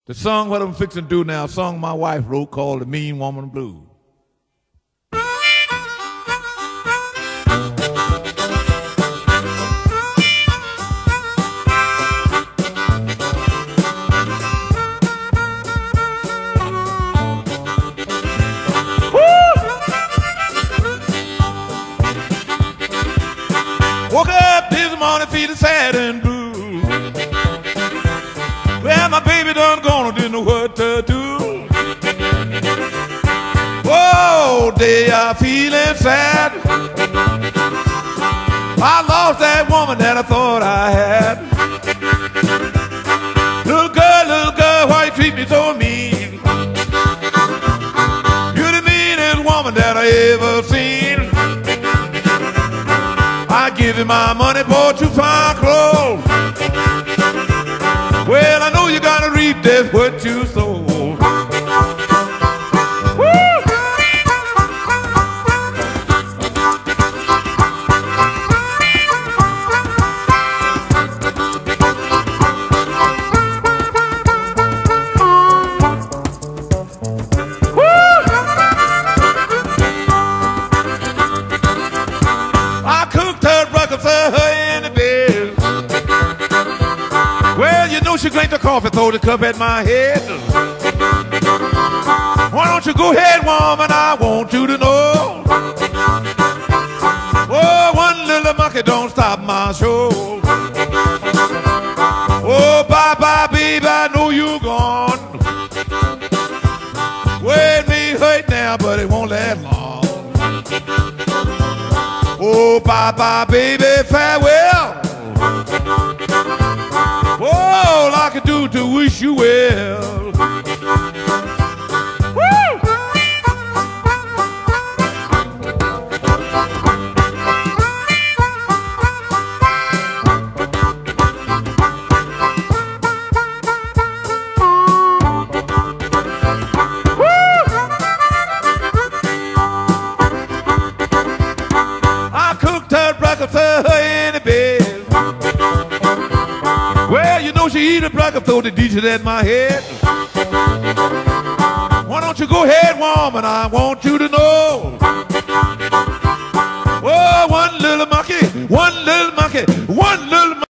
The song what I'm fixing to do now, a song my wife wrote called The Mean Woman Blues. Woke up this morning feeling sad and blue. Well, my baby done gone, didn't know what to do. Oh, they are feeling sad. I lost that woman that I thought I had. Little girl, why you treat me so mean? You're the meanest woman that I ever seen. I give you my money, bought you fine clothes. Well, I know you gotta reap this what you sow. I cooked her breakfast for her in the bed. Well, you know she drank the coffee, throw the cup at my head. Why don't you go ahead, woman, I want you to know. Oh, one little monkey don't stop my show. Oh, bye-bye, baby, I know you're gone. Well, it may hurt now, but it won't last long. Oh, bye-bye, baby, farewell. All I can do to wish you well. Woo! I cooked her breakfast for her in the bed. Well, you know she eat a breakfast, throw the dishes at my head. Why don't you go ahead, woman, I want you to know. Oh, one little monkey, one little monkey, one little monkey.